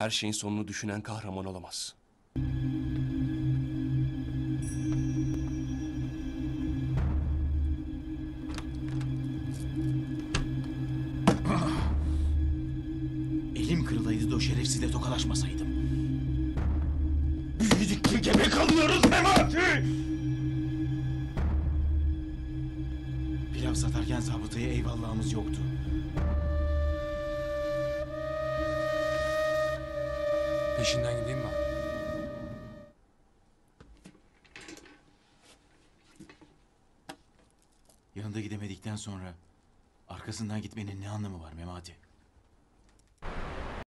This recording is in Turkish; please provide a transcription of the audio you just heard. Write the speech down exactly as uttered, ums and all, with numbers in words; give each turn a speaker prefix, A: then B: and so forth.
A: Her şeyin sonunu düşünen kahraman olamaz.
B: Elim kırılaydı da o şerefsizle tokalaşmasaydım. Büyüdükçe gebe kalıyoruz Memati! Pilav satarken zabıtaya eyvallahımız yoktu.
C: Peşinden gideyim mi?
B: Yanında gidemedikten sonra arkasından gitmenin ne anlamı var Memati?